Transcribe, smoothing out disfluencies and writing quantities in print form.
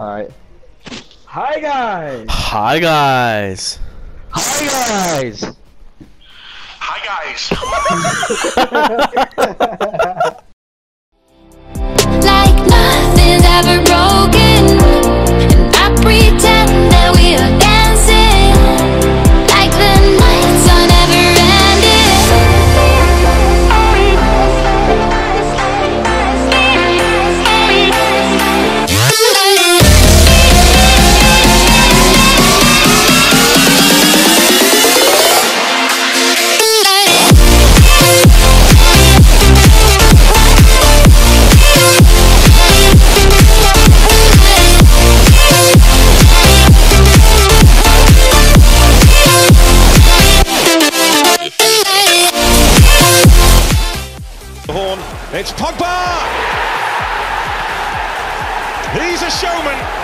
Alright. Hi guys! Hi guys! Hi guys! Hi guys! Like nothing's ever broken, and I pretend that we are dancing, like the nights are never Horn, it's Pogba! He's a showman!